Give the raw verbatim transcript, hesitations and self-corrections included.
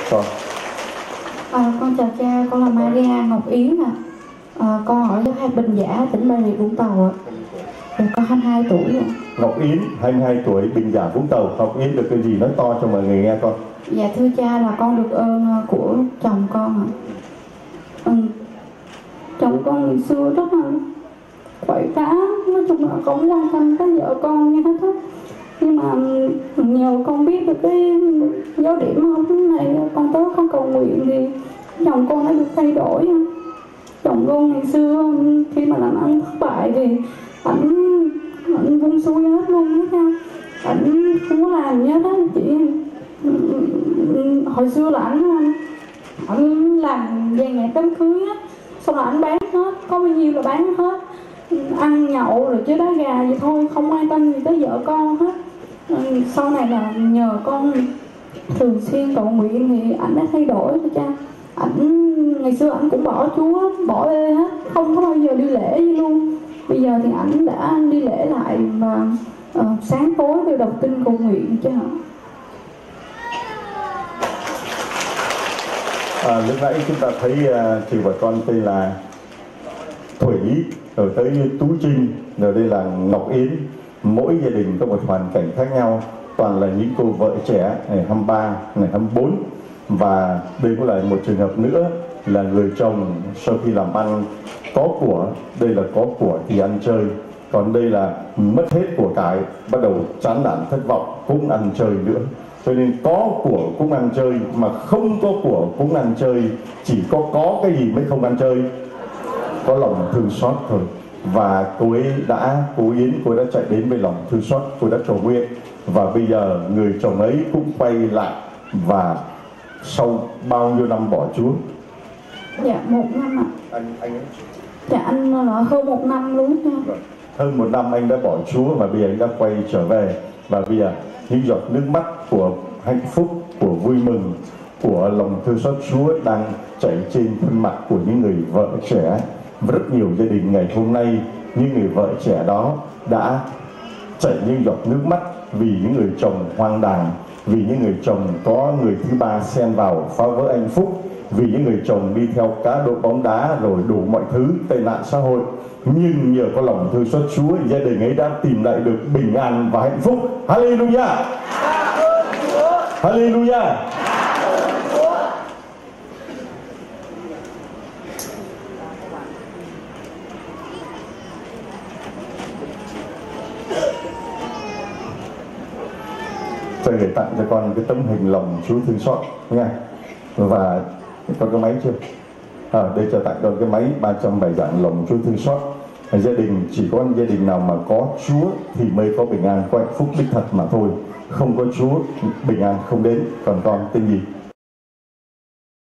Con. À, con chào cha, con là Maria Ngọc Yến ạ. À, con ở hai Bình Giả, tỉnh Bà Rịa Vũng Tàu ạ. Dạ, con hai mươi hai tuổi ạ. Ngọc Yến, hai mươi hai tuổi, Bình Giả Vũng Tàu. Ngọc Yến được cái gì nói to cho mọi người nghe con. Dạ thưa cha, là con được ơn của chồng con ạ. Ừ. Chồng con ngày xưa rất là quậy phá, nói chung là không quan tâm tới vợ con như hết á. Nhưng mà nhờ con biết được cái dấu điểm không này, con tới con cầu nguyện thì chồng con đã được thay đổi. Chồng con ngày xưa khi mà làm ăn thất bại thì ảnh ảnh vung xuôi hết luôn đó nha. Ảnh không có làm gì hết á, chị. Hồi xưa là ảnh ảnh làm vàng nhạc đám cưới á, xong là ảnh bán hết, có bao nhiêu là bán hết, ăn nhậu rồi chơi đá gà vậy thôi, không quan tâm gì tới vợ con hết. Sau này là nhờ con thường xuyên cầu nguyện thì ảnh đã thay đổi rồi cha. Ảnh ngày xưa ảnh cũng bỏ Chúa, bỏ ê hết, không có bao giờ đi lễ gì luôn. Bây giờ thì ảnh đã đi lễ lại và uh, sáng tối đều đọc kinh cầu nguyện chứ hả. À, lúc nãy chúng ta thấy uh, chị và con tên là Thủy, rồi tới Tú Trinh, rồi đây là Ngọc Yến. Mỗi gia đình có một hoàn cảnh khác nhau, toàn là những cô vợ trẻ, ngày hai mươi ba, ngày hai mươi bốn. Và đây cũng là một trường hợp nữa là người chồng sau khi làm ăn có của, đây là có của thì ăn chơi, còn đây là mất hết của cải, bắt đầu chán nản thất vọng cũng ăn chơi nữa. Cho nên có của cũng ăn chơi, mà không có của cũng ăn chơi. Chỉ có có cái gì mới không ăn chơi? Có lòng thương xót thôi. Và cô ấy đã, cô Yến, cô ấy đã chạy đến với lòng thương xót, cô ấy đã cầu nguyện. Và bây giờ người chồng ấy cũng quay lại. Và sau bao nhiêu năm bỏ Chúa? Dạ một năm ạ. Anh anh ấy? Dạ anh là hơn một năm luôn nha. Hơn một năm anh đã bỏ Chúa và bây giờ anh đã quay trở về. Và bây giờ những giọt nước mắt của hạnh phúc, của vui mừng, của lòng thương xót Chúa đang chảy trên khuôn mặt của những người vợ trẻ. Rất nhiều gia đình ngày hôm nay, những người vợ trẻ đó đã chảy những giọt nước mắt vì những người chồng hoang đàng, vì những người chồng có người thứ ba xen vào phá vỡ hạnh phúc, vì những người chồng đi theo cá độ bóng đá rồi đủ mọi thứ tệ nạn xã hội. Nhưng nhờ có lòng thương xót Chúa, gia đình ấy đã tìm lại được bình an và hạnh phúc. Hallelujah! Hallelujah! Tôi gửi tặng cho con cái tấm hình lòng Chúa thương xót nha. Và con có máy chưa? À, đây cho tặng con cái máy ba trăm bài giảng lòng Chúa thương xót. Gia đình chỉ có gia đình nào mà có Chúa thì mới có bình an, có hạnh phúc đích thật mà thôi. Không có Chúa, bình an không đến. Còn con tên gì?